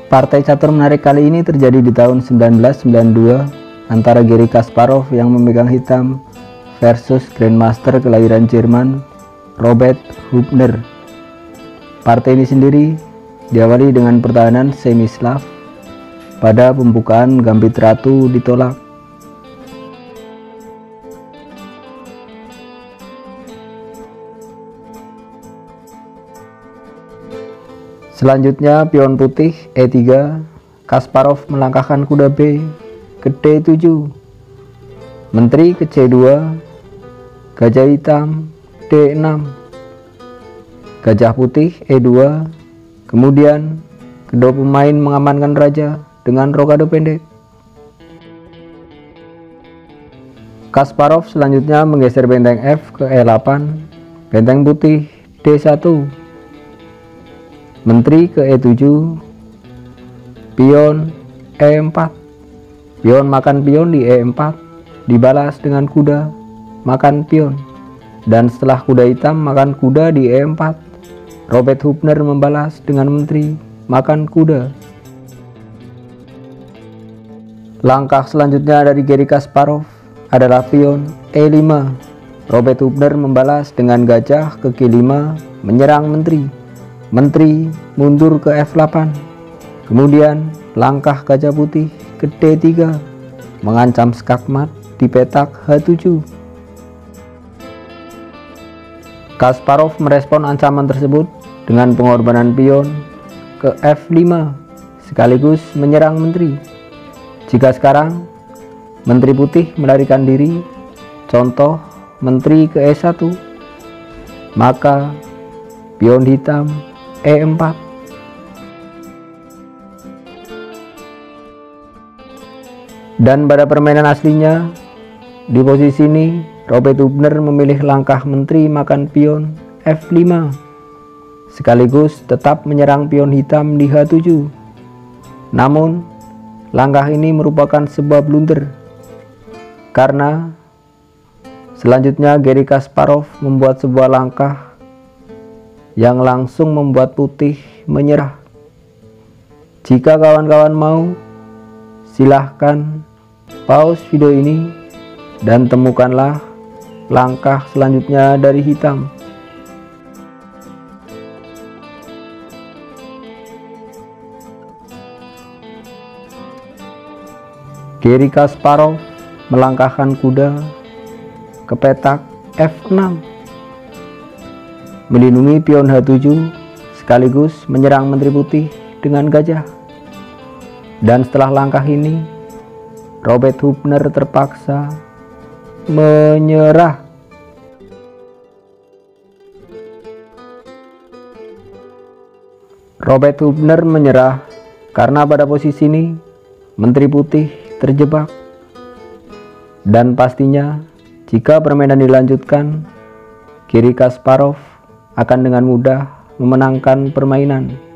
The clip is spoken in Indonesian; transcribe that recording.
Partai catur menarik kali ini terjadi di tahun 1992 antara Garry Kasparov yang memegang hitam versus Grandmaster kelahiran Jerman Robert Hübner. Partai ini sendiri diawali dengan pertahanan semi Slav. Pada pembukaan gambit ratu ditolak. Selanjutnya pion putih E3, Kasparov melangkahkan kuda B ke D7, menteri ke C2, gajah hitam D6, gajah putih E2, kemudian kedua pemain mengamankan raja dengan rokade pendek. Kasparov selanjutnya menggeser benteng F ke E8, benteng putih D1, menteri ke E7, pion E4, pion makan pion di E4, dibalas dengan kuda makan pion, dan setelah kuda hitam makan kuda di E4, Robert Hübner membalas dengan menteri makan kuda. Langkah selanjutnya dari Garry Kasparov adalah pion E5. Robert Hübner membalas dengan gajah ke G5 menyerang menteri. Menteri mundur ke F8. Kemudian langkah gajah putih ke D3 mengancam skakmat di petak H7. Kasparov merespon ancaman tersebut dengan pengorbanan pion ke F5 sekaligus menyerang menteri. Jika sekarang menteri putih melarikan diri, contoh menteri ke E1, maka pion hitam E4. Dan pada permainan aslinya, di posisi ini Robert Hübner memilih langkah menteri makan pion F5 sekaligus tetap menyerang pion hitam di H7. Namun langkah ini merupakan sebuah blunder karena selanjutnya Garry Kasparov membuat sebuah langkah yang langsung membuat putih menyerah. Jika kawan-kawan mau, silahkan pause video ini dan temukanlah langkah selanjutnya dari hitam. Garry Kasparov melangkahkan kuda ke petak F6, melindungi pion H7 sekaligus menyerang menteri putih dengan gajah. Dan setelah langkah ini, Robert Hübner terpaksa menyerah. Robert Hübner menyerah karena pada posisi ini menteri putih terjebak. Dan pastinya jika permainan dilanjutkan, Garry Kasparov akan dengan mudah memenangkan permainan.